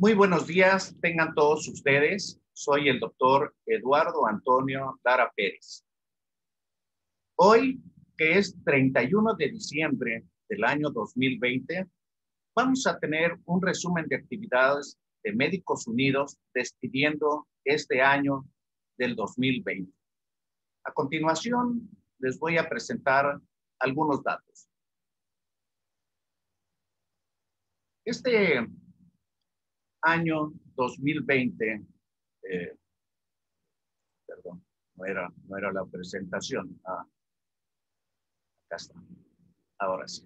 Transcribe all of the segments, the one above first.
Muy buenos días, tengan todos ustedes. Soy el doctor Eduardo Antonio Lara Pérez. Hoy, que es 31 de diciembre del año 2020, vamos a tener un resumen de actividades de Médicos Unidos despidiendo este año del 2020. A continuación, les voy a presentar algunos datos. Este año 2020, perdón, no era la presentación. Acá está. Ahora sí.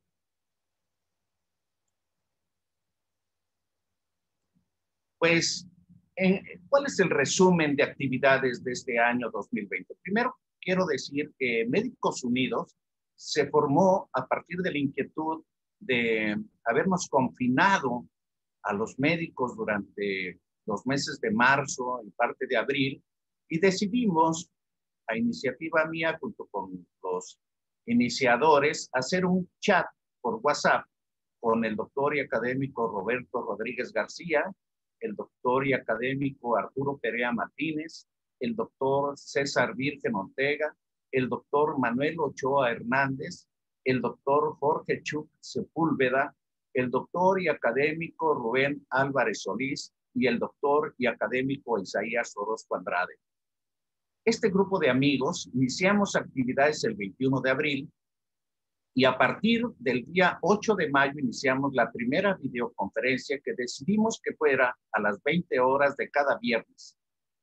Pues, ¿cuál es el resumen de actividades de este año 2020? Primero, quiero decir que Médicos Unidos se formó a partir de la inquietud de habernos confinado a los médicos durante los meses de marzo y parte de abril, y decidimos, a iniciativa mía, junto con los iniciadores, hacer un chat por WhatsApp con el doctor y académico Roberto Rodríguez García, el doctor y académico Arturo Perea Martínez, el doctor César Virgen Ortega, el doctor Manuel Ochoa Hernández, el doctor Jorge Chuc Sepúlveda, el doctor y académico Rubén Álvarez Solís y el doctor y académico Isaías Orozco Andrade. Este grupo de amigos iniciamos actividades el 21 de abril y a partir del día 8 de mayo iniciamos la primera videoconferencia que decidimos que fuera a las 20 horas de cada viernes.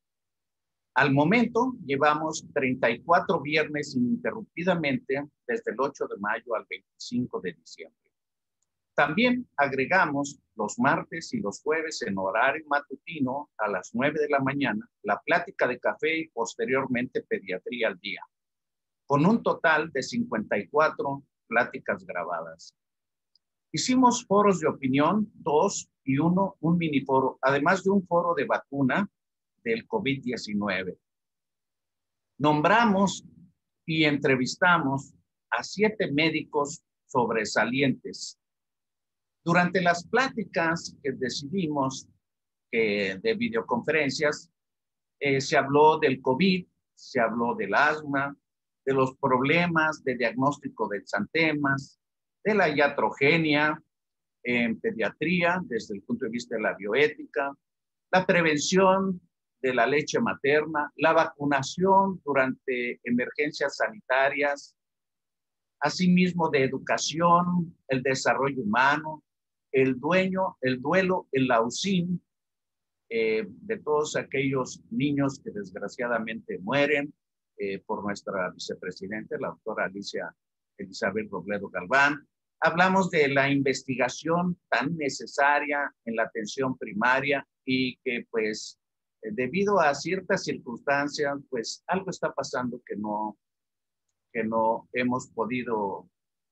Al momento llevamos 34 viernes ininterrumpidamente desde el 8 de mayo al 25 de diciembre. También agregamos los martes y los jueves en horario matutino a las 9 de la mañana, la plática de café y posteriormente pediatría al día, con un total de 54 pláticas grabadas. Hicimos foros de opinión, 2 y 1, un mini foro, además de un foro de vacuna del COVID-19. Nombramos y entrevistamos a 7 médicos sobresalientes. Durante las pláticas que decidimos de videoconferencias, se habló del COVID, se habló del asma, de los problemas de diagnóstico de exantemas, de la iatrogenia en pediatría desde el punto de vista de la bioética, la prevención de la leche materna, la vacunación durante emergencias sanitarias, asimismo de educación, el desarrollo humano, el duelo, el AUSIN, de todos aquellos niños que desgraciadamente mueren por nuestra vicepresidenta, la doctora Alicia Elizabeth Robledo Galván. Hablamos de la investigación tan necesaria en la atención primaria y que pues debido a ciertas circunstancias pues algo está pasando que no hemos podido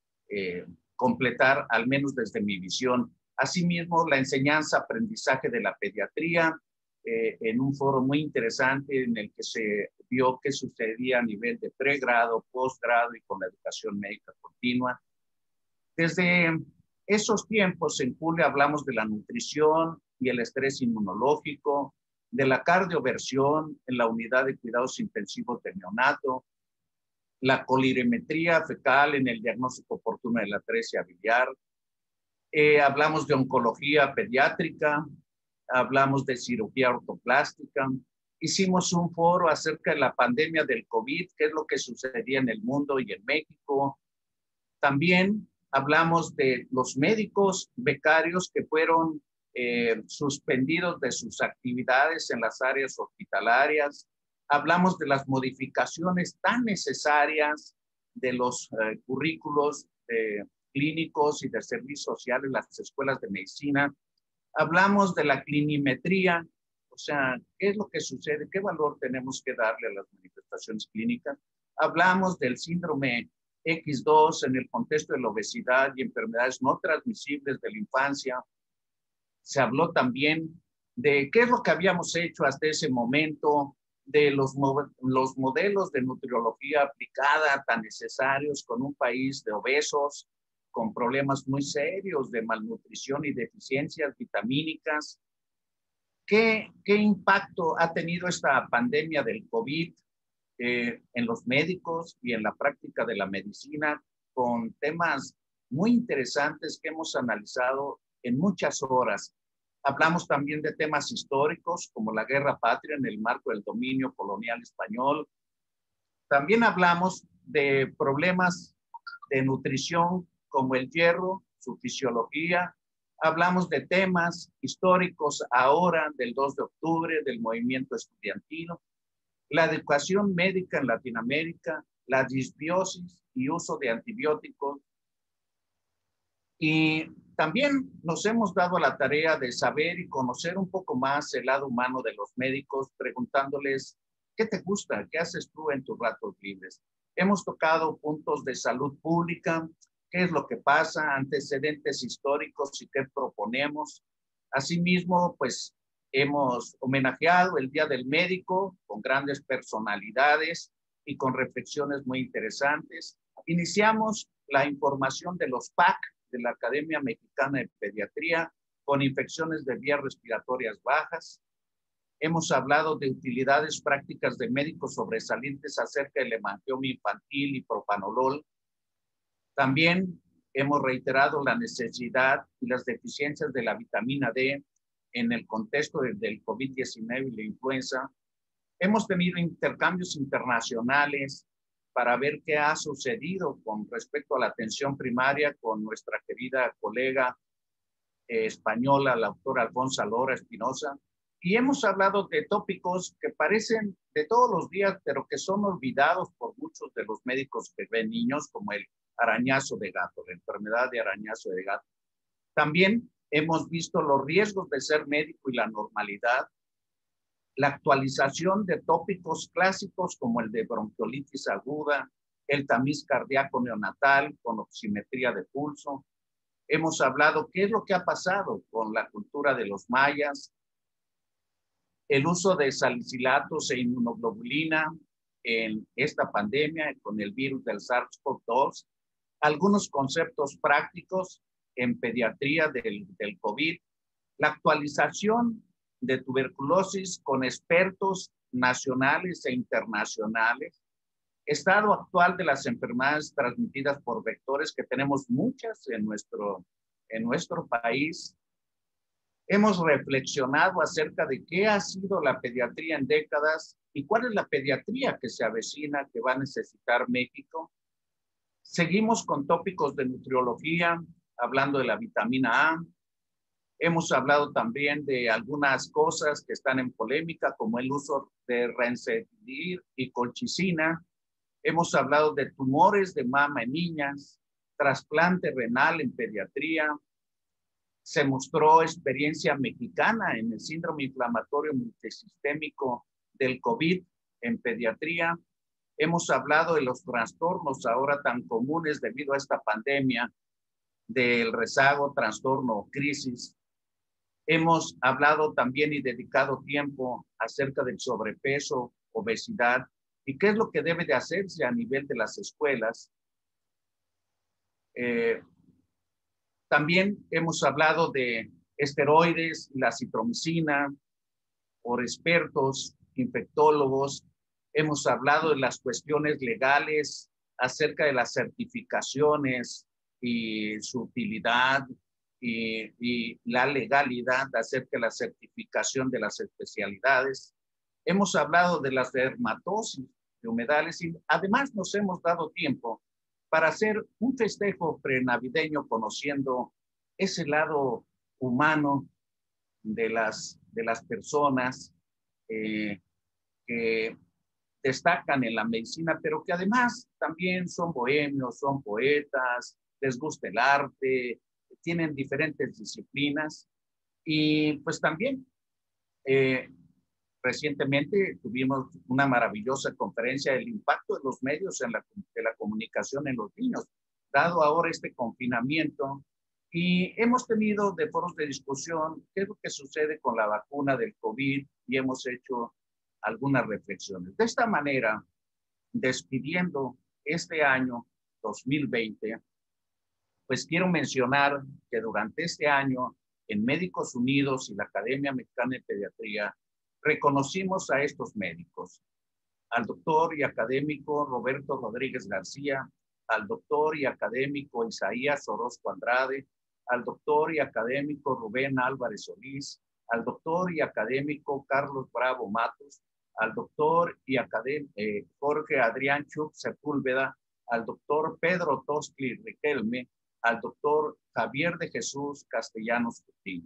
completar, al menos desde mi visión. Asimismo, la enseñanza-aprendizaje de la pediatría, en un foro muy interesante en el que se vio qué sucedía a nivel de pregrado, posgrado y con la educación médica continua. Desde esos tiempos, en julio, hablamos de la nutrición y el estrés inmunológico, de la cardioversión en la unidad de cuidados intensivos de neonato, la colirimetría fecal en el diagnóstico oportuno de la atresia biliar. Hablamos de oncología pediátrica, hablamos de cirugía ortoplástica. Hicimos un foro acerca de la pandemia del COVID, qué es lo que sucedía en el mundo y en México. También hablamos de los médicos becarios que fueron suspendidos de sus actividades en las áreas hospitalarias. Hablamos de las modificaciones tan necesarias de los currículos clínicos y de servicios sociales en las escuelas de medicina. Hablamos de la clinimetría, o sea, qué es lo que sucede, qué valor tenemos que darle a las manifestaciones clínicas. Hablamos del síndrome X2 en el contexto de la obesidad y enfermedades no transmisibles de la infancia. Se habló también de qué es lo que habíamos hecho hasta ese momento, de los modelos de nutriología aplicada tan necesarios con un país de obesos, con problemas muy serios de malnutrición y deficiencias vitamínicas. ¿Qué impacto ha tenido esta pandemia del COVID en los médicos y en la práctica de la medicina, con temas muy interesantes que hemos analizado en muchas horas? Hablamos también de temas históricos como la Guerra Patria en el marco del dominio colonial español. También hablamos de problemas de nutrición como el hierro, su fisiología. Hablamos de temas históricos ahora del 2 de octubre, del movimiento estudiantil, la educación médica en Latinoamérica, la disbiosis y uso de antibióticos. Y también nos hemos dado a la tarea de saber y conocer un poco más el lado humano de los médicos, preguntándoles, ¿qué te gusta? ¿Qué haces tú en tus ratos libres? Hemos tocado puntos de salud pública, qué es lo que pasa, antecedentes históricos y qué proponemos. Asimismo, pues hemos homenajeado el Día del Médico con grandes personalidades y con reflexiones muy interesantes. Iniciamos la información de los PAC, de la Academia Mexicana de Pediatría, con infecciones de vías respiratorias bajas. Hemos hablado de utilidades prácticas de médicos sobresalientes acerca del hemangioma infantil y propanolol. También hemos reiterado la necesidad y las deficiencias de la vitamina D en el contexto del COVID-19 y la influenza. Hemos tenido intercambios internacionales para ver qué ha sucedido con respecto a la atención primaria con nuestra querida colega española, la doctora Alfonso Lora Espinosa. Y hemos hablado de tópicos que parecen de todos los días, pero que son olvidados por muchos de los médicos que ven niños, como el arañazo de gato, la enfermedad de arañazo de gato. También hemos visto los riesgos de ser médico y la normalidad, la actualización de tópicos clásicos como el de bronquiolitis aguda, el tamiz cardíaco neonatal con oximetría de pulso. Hemos hablado qué es lo que ha pasado con la cultura de los mayas, el uso de salicilatos e inmunoglobulina en esta pandemia con el virus del SARS-CoV-2, algunos conceptos prácticos en pediatría del COVID, la actualización de tuberculosis con expertos nacionales e internacionales, estado actual de las enfermedades transmitidas por vectores, que tenemos muchas en nuestro país. Hemos reflexionado acerca de qué ha sido la pediatría en décadas y cuál es la pediatría que se avecina, que va a necesitar México. Seguimos con tópicos de nutriología, hablando de la vitamina A. Hemos hablado también de algunas cosas que están en polémica, como el uso de Remdesivir y colchicina. Hemos hablado de tumores de mama en niñas, trasplante renal en pediatría. Se mostró experiencia mexicana en el síndrome inflamatorio multisistémico del COVID en pediatría. Hemos hablado de los trastornos ahora tan comunes debido a esta pandemia, del rezago, trastorno o crisis. Hemos hablado también y dedicado tiempo acerca del sobrepeso, obesidad y qué es lo que debe de hacerse a nivel de las escuelas. También hemos hablado de esteroides, la citromicina, por expertos, infectólogos. Hemos hablado de las cuestiones legales acerca de las certificaciones y su utilidad y la legalidad acerca de la certificación de las especialidades. Hemos hablado de las dermatosis de humedales y además nos hemos dado tiempo para hacer un festejo prenavideño conociendo ese lado humano de las personas que destacan en la medicina, pero que además también son bohemios, son poetas, les gusta el arte, tienen diferentes disciplinas. Y pues también recientemente tuvimos una maravillosa conferencia del impacto de los medios de la comunicación en los niños, dado ahora este confinamiento. Y hemos tenido de foros de discusión qué es lo que sucede con la vacuna del COVID y hemos hecho algunas reflexiones. De esta manera, despidiendo este año 2020, pues quiero mencionar que durante este año en Médicos Unidos y la Academia Mexicana de Pediatría, reconocimos a estos médicos, al doctor y académico Roberto Rodríguez García, al doctor y académico Isaías Orozco Andrade, al doctor y académico Rubén Álvarez Solís, al doctor y académico Carlos Bravo Matos, al doctor y académico Jorge Adrián Chuc Sepúlveda, al doctor Pedro Toscli Riquelme, al doctor Javier de Jesús Castellanos Coutinho.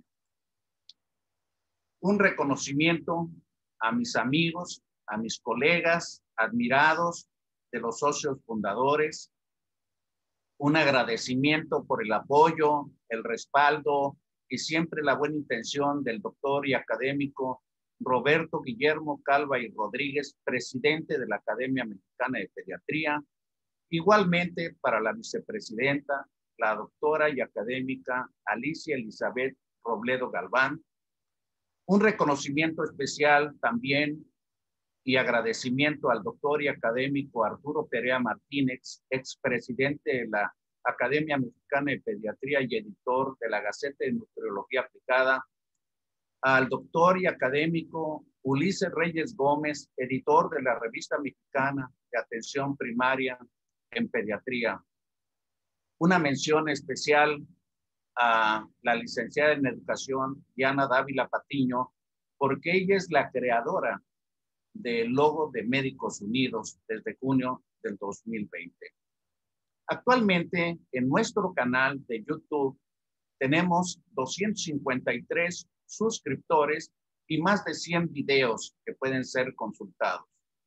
Un reconocimiento a mis amigos, a mis colegas, admirados de los socios fundadores, un agradecimiento por el apoyo, el respaldo y siempre la buena intención del doctor y académico Roberto Guillermo Calva y Rodríguez, presidente de la Academia Mexicana de Pediatría. Igualmente para la vicepresidenta, la doctora y académica Alicia Elizabeth Robledo Galván. Un reconocimiento especial también y agradecimiento al doctor y académico Arturo Perea Martínez, expresidente de la Academia Mexicana de Pediatría y editor de la Gaceta de Nutriología Aplicada, al doctor y académico Ulises Reyes Gómez, editor de la Revista Mexicana de Atención Primaria en Pediatría. Una mención especial a la licenciada en Educación, Diana Dávila Patiño, porque ella es la creadora del logo de Médicos Unidos desde junio del 2020. Actualmente, en nuestro canal de YouTube, tenemos 253 suscriptores y más de 100 videos que pueden ser consultados.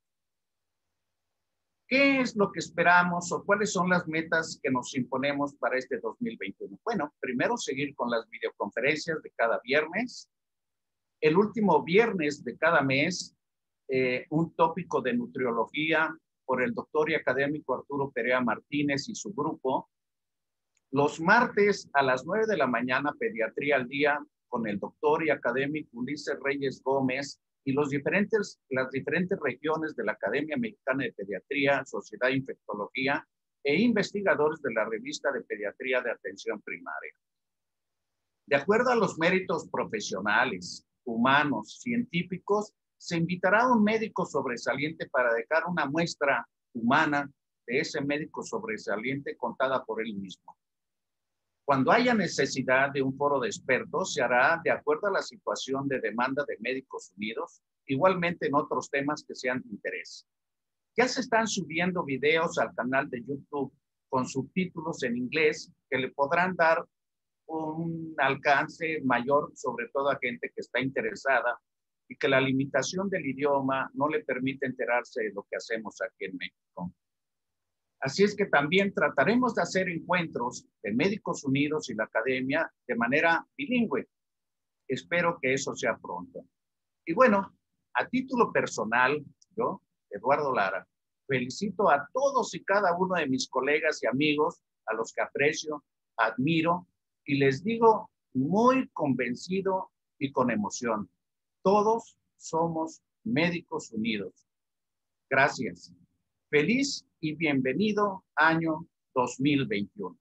¿Qué es lo que esperamos o cuáles son las metas que nos imponemos para este 2021? Bueno, primero seguir con las videoconferencias de cada viernes. El último viernes de cada mes, un tópico de nutriología por el doctor y académico Arturo Perea Martínez y su grupo. Los martes a las 9 de la mañana, Pediatría al Día, con el doctor y académico Ulises Reyes Gómez y las diferentes regiones de la Academia Mexicana de Pediatría, Sociedad de Infectología e investigadores de la Revista de Pediatría de Atención Primaria. De acuerdo a los méritos profesionales, humanos, científicos, se invitará a un médico sobresaliente para dejar una muestra humana de ese médico sobresaliente contada por él mismo. Cuando haya necesidad de un foro de expertos, se hará de acuerdo a la situación de demanda de Médicos Unidos, igualmente en otros temas que sean de interés. Ya se están subiendo videos al canal de YouTube con subtítulos en inglés que le podrán dar un alcance mayor, sobre todo a gente que está interesada y que la limitación del idioma no le permite enterarse de lo que hacemos aquí en México. Así es que también trataremos de hacer encuentros de Médicos Unidos y la Academia de manera bilingüe. Espero que eso sea pronto. Y bueno, a título personal, yo, Eduardo Lara, felicito a todos y cada uno de mis colegas y amigos, a los que aprecio, admiro, y les digo muy convencido y con emoción, todos somos Médicos Unidos. Gracias. Feliz y bienvenido año 2021.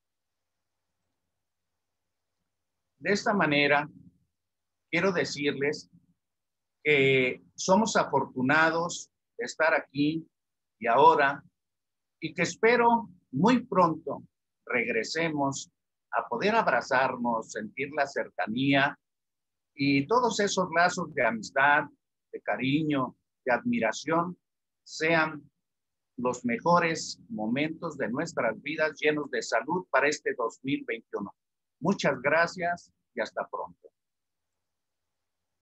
De esta manera, quiero decirles que somos afortunados de estar aquí y ahora y que espero muy pronto regresemos a poder abrazarnos, sentir la cercanía y todos esos lazos de amistad, de cariño, de admiración sean los mejores momentos de nuestras vidas llenos de salud para este 2021. Muchas gracias y hasta pronto.